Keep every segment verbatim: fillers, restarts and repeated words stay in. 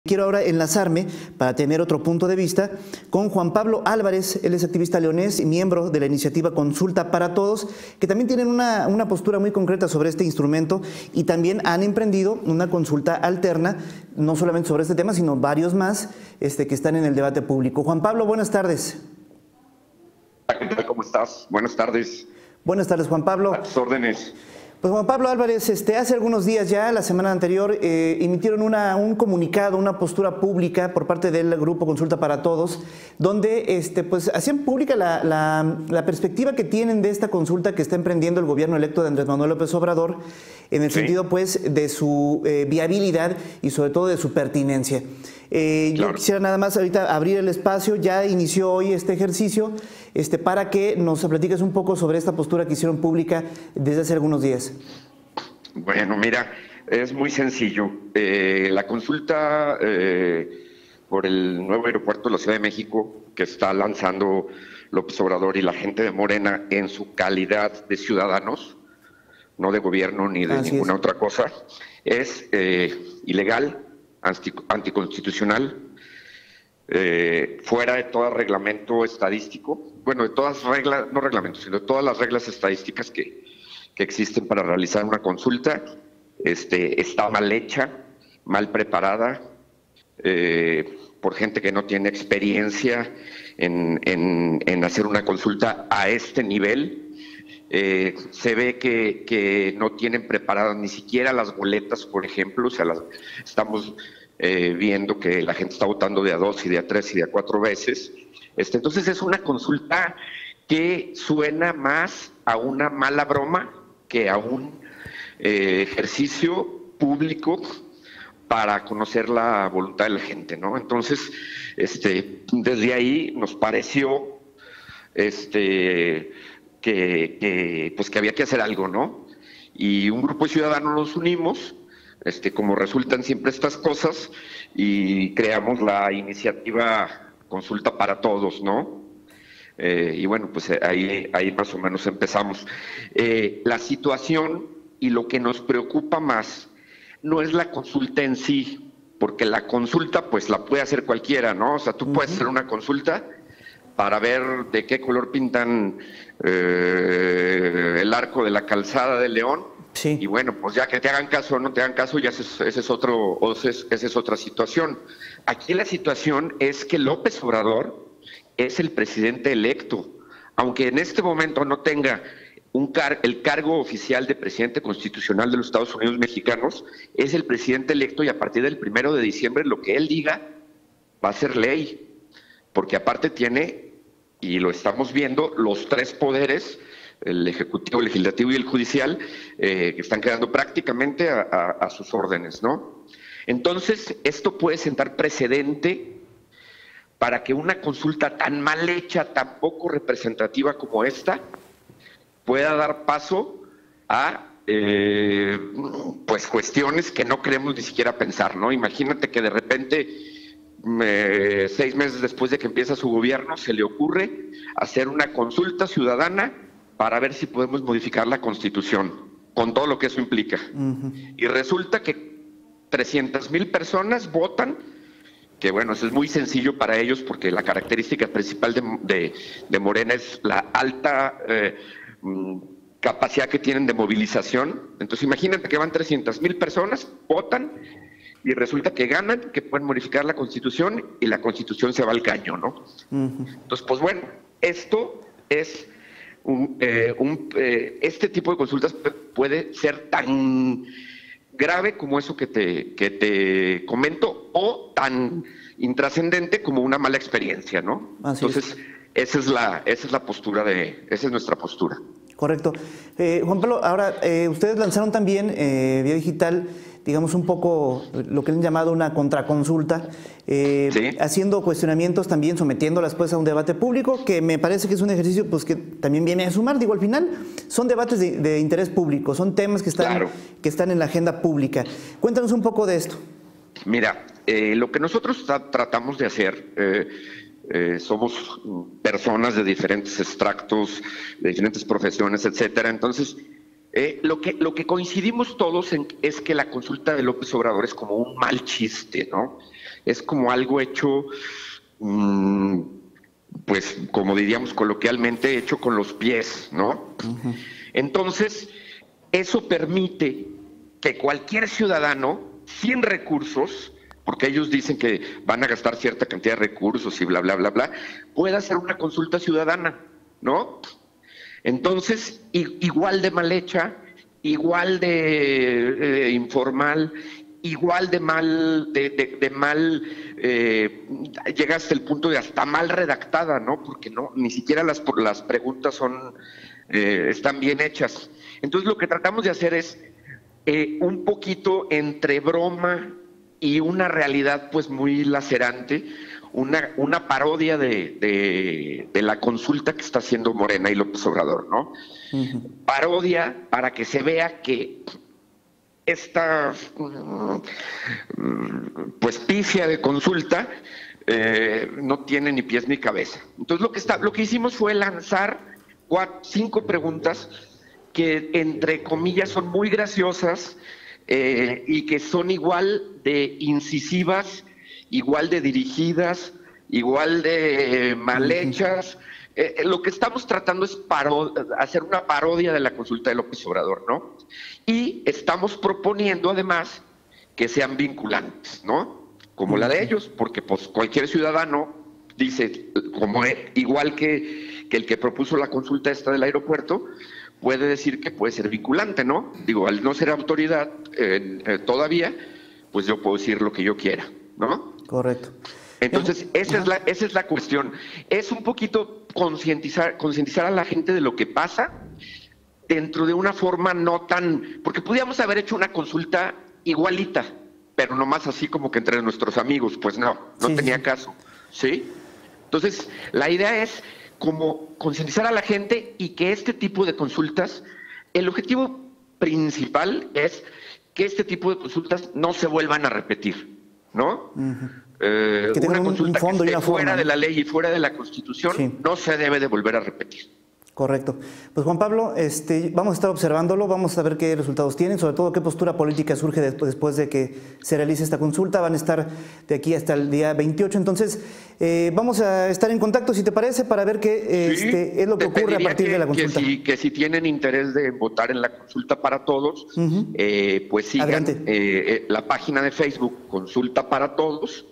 Quiero ahora enlazarme para tener otro punto de vista con Juan Pablo Álvarez. Él es activista leonés y miembro de la iniciativa Consulta para Todos, que también tienen una, una postura muy concreta sobre este instrumento y también han emprendido una consulta alterna, no solamente sobre este tema, sino varios más este, que están en el debate público. Juan Pablo, buenas tardes. ¿Qué tal? ¿Cómo estás? Buenas tardes. Buenas tardes, Juan Pablo. A tus órdenes. Pues Juan Pablo Álvarez, este, hace algunos días ya, la semana anterior, eh, emitieron una, un comunicado, una postura pública por parte del grupo Consulta para Todos, donde este, pues, hacían pública la, la, la perspectiva que tienen de esta consulta que está emprendiendo el gobierno electo de Andrés Manuel López Obrador, en el sí. sentido pues, de su eh, viabilidad y sobre todo de su pertinencia. Eh, claro. Yo quisiera nada más ahorita abrir el espacio, ya inició hoy este ejercicio, este, para que nos platiques un poco sobre esta postura que hicieron pública desde hace algunos días. Bueno, mira, es muy sencillo. Eh, la consulta eh, por el nuevo aeropuerto de la Ciudad de México que está lanzando López Obrador y la gente de Morena en su calidad de ciudadanos, no de gobierno ni de Así ninguna es. otra cosa, es eh, ilegal, anticonstitucional, eh, fuera de todo reglamento estadístico, bueno, de todas reglas, no reglamentos, sino de todas las reglas estadísticas que, que existen para realizar una consulta. Este, está mal hecha, mal preparada, eh, por gente que no tiene experiencia en, en, en hacer una consulta a este nivel. Eh, se ve que, que no tienen preparadas ni siquiera las boletas, por ejemplo. O sea, las, estamos eh, viendo que la gente está votando de a dos y de a tres y de a cuatro veces. Este, entonces es una consulta que suena más a una mala broma que a un eh, ejercicio público para conocer la voluntad de la gente, ¿no? Entonces, este, desde ahí nos pareció este Que, que, pues que había que hacer algo, ¿no? Y un grupo de ciudadanos nos unimos, este, como resultan siempre estas cosas, y creamos la iniciativa Consulta para Todos, ¿no? Eh, y bueno, pues ahí, ahí más o menos empezamos. Eh, la situación y lo que nos preocupa más no es la consulta en sí, porque la consulta pues la puede hacer cualquiera, ¿no? O sea, tú uh-huh. puedes hacer una consulta para ver de qué color pintan eh, el arco de la calzada de León. Sí. Y bueno, pues ya que te hagan caso o no te hagan caso, ya ese es, ese es otro, esa es otra situación. Aquí la situación es que López Obrador es el presidente electo, aunque en este momento no tenga un car el cargo oficial de presidente constitucional de los Estados Unidos mexicanos, es el presidente electo y a partir del primero de diciembre lo que él diga va a ser ley. Porque aparte tiene, y lo estamos viendo, los tres poderes, el ejecutivo, el legislativo y el judicial, eh, que están quedando prácticamente a, a, a sus órdenes, ¿no? Entonces, esto puede sentar precedente para que una consulta tan mal hecha, tan poco representativa como esta, pueda dar paso a eh, pues cuestiones que no queremos ni siquiera pensar, ¿no? Imagínate que de repente Eh, seis meses después de que empieza su gobierno, se le ocurre hacer una consulta ciudadana para ver si podemos modificar la Constitución, con todo lo que eso implica. Uh-huh. Y resulta que trescientas mil personas votan, que bueno, eso es muy sencillo para ellos porque la característica principal de, de, de Morena es la alta eh, capacidad que tienen de movilización. Entonces imagínate que van trescientas mil personas, votan, y resulta que ganan, que pueden modificar la Constitución y la Constitución se va al caño, ¿no? Uh-huh. Entonces, pues bueno, esto es un, eh, un eh, este tipo de consultas puede ser tan grave como eso que te, que te comento o tan intrascendente como una mala experiencia, ¿no? Así Entonces, es. esa es la, esa es la postura de, esa es nuestra postura. Correcto. Eh, Juan Pablo, ahora, eh, ustedes lanzaron también eh, vía digital, digamos, un poco lo que han llamado una contraconsulta, eh, ¿Sí? haciendo cuestionamientos también, sometiéndolas pues a un debate público, que me parece que es un ejercicio pues que también viene a sumar. Digo, al final son debates de, de interés público, son temas que están, claro. que están en la agenda pública. Cuéntanos un poco de esto. Mira, eh, lo que nosotros tra tratamos de hacer... Eh, Eh, somos personas de diferentes extractos, de diferentes profesiones, etcétera. Entonces, eh, lo que lo que coincidimos todos en, es que la consulta de López Obrador es como un mal chiste, ¿no? es como algo hecho, mmm, pues como diríamos coloquialmente, hecho con los pies, ¿no? Uh-huh. Entonces, eso permite que cualquier ciudadano, sin recursos, porque ellos dicen que van a gastar cierta cantidad de recursos y bla, bla, bla, bla, pueda hacer una consulta ciudadana, ¿no? Entonces, igual de mal hecha, igual de eh, informal, igual de mal, de, de, de mal, eh, llega hasta el punto de hasta mal redactada, ¿no? Porque no, ni siquiera las, las preguntas son, eh, están bien hechas. Entonces lo que tratamos de hacer es eh, un poquito entre broma y una realidad pues muy lacerante, una, una parodia de, de, de la consulta que está haciendo Morena y López Obrador, ¿no? Uh-huh. Parodia para que se vea que esta pues pifia de consulta eh, no tiene ni pies ni cabeza. Entonces lo que está, lo que hicimos fue lanzar cuatro, cinco preguntas que entre comillas son muy graciosas eh, y que son igual de incisivas, igual de dirigidas, igual de eh, mal hechas. Eh, lo que estamos tratando es paro- hacer una parodia de la consulta de López Obrador, ¿no? Y estamos proponiendo además que sean vinculantes, ¿no? Como la de ellos, porque pues cualquier ciudadano dice, como es, igual que, que el que propuso la consulta esta del aeropuerto, puede decir que puede ser vinculante, ¿no? Digo, al no ser autoridad eh, eh, todavía, pues yo puedo decir lo que yo quiera, ¿no? Correcto. Entonces, esa es la, esa es la cuestión. Es un poquito concientizar, concientizar a la gente de lo que pasa dentro de una forma no tan... Porque podíamos haber hecho una consulta igualita, pero nomás así como que entre nuestros amigos. Pues no, no sí, tenía sí. caso, ¿sí? Entonces, la idea es como concientizar a la gente y que este tipo de consultas, el objetivo principal es que este tipo de consultas no se vuelvan a repetir, ¿no? Uh-huh. Eh, que una consulta un fondo que esté fuera forma, de la ley y fuera de la Constitución sí. no se debe de volver a repetir. Correcto. Pues Juan Pablo, este, vamos a estar observándolo, vamos a ver qué resultados tienen, sobre todo qué postura política surge después, después de que se realice esta consulta. Van a estar de aquí hasta el día veintiocho, entonces eh, vamos a estar en contacto, si te parece, para ver qué sí, este, es lo que ocurre a partir que, de la consulta. Que si, que si tienen interés de votar en la consulta para todos, uh-huh. eh, pues sigan eh, eh, la página de Facebook Consulta para Todos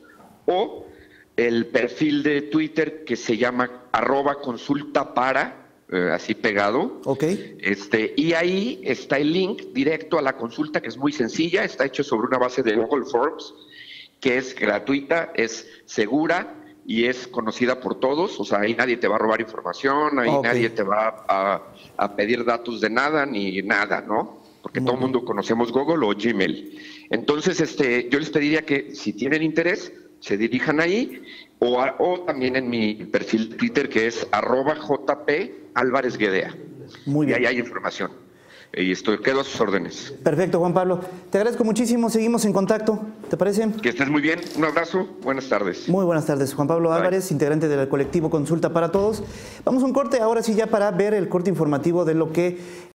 o el perfil de Twitter que se llama arroba consulta para, eh, así pegado. Ok. Este, y ahí está el link directo a la consulta, que es muy sencilla, está hecho sobre una base de Google Forms, que es gratuita, es segura y es conocida por todos. O sea, ahí nadie te va a robar información, ahí okay. nadie te va a, a pedir datos de nada ni nada, ¿no? Porque muy todo el mundo conocemos Google o Gmail. Entonces, este, yo les pediría que si tienen interés, se dirijan ahí, o, a, o también en mi perfil de Twitter, que es arroba jp Álvarez Guedea. Muy bien. Y ahí hay información. Y estoy, quedo a sus órdenes. Perfecto, Juan Pablo. Te agradezco muchísimo, seguimos en contacto, ¿te parece? Que estés muy bien, un abrazo, buenas tardes. Muy buenas tardes, Juan Pablo Álvarez, Bye. integrante del colectivo Consulta para Todos. Vamos a un corte, ahora sí ya para ver el corte informativo de lo que